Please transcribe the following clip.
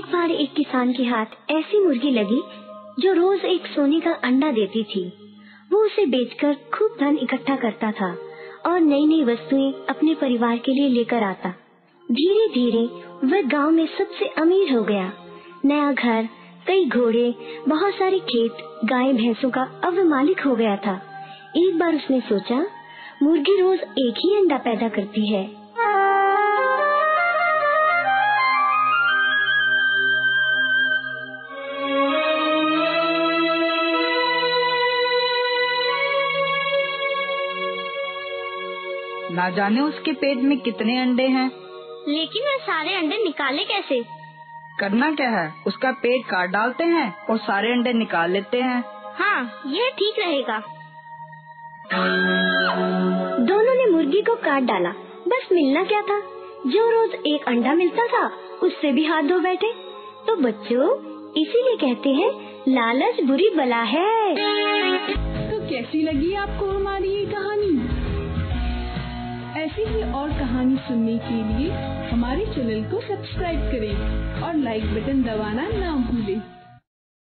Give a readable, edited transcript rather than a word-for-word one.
एक बार एक किसान के हाथ ऐसी मुर्गी लगी जो रोज एक सोने का अंडा देती थी। वो उसे बेचकर खूब धन इकट्ठा करता था और नई नई वस्तुएं अपने परिवार के लिए लेकर आता। धीरे धीरे वह गांव में सबसे अमीर हो गया। नया घर, कई घोड़े, बहुत सारे खेत, गाय भैंसों का अब वह मालिक हो गया था। एक बार उसने सोचा, मुर्गी रोज एक ही अंडा पैदा करती है। ना जाने उसके पेट में कितने अंडे हैं। लेकिन वह सारे अंडे निकाले कैसे? करना क्या है, उसका पेट काट डालते हैं और सारे अंडे निकाल लेते हैं। हाँ, यह ठीक रहेगा। दोनों ने मुर्गी को काट डाला। बस मिलना क्या था, जो रोज एक अंडा मिलता था उससे भी हाथ धो बैठे। तो बच्चों, इसीलिए कहते हैं लालच बुरी बला है। तो कैसी लगी आपको हमारी ये कहानी? ऐसी ही और कहानी सुनने के लिए हमारे चैनल को सब्सक्राइब करें और लाइक बटन दबाना ना भूलें।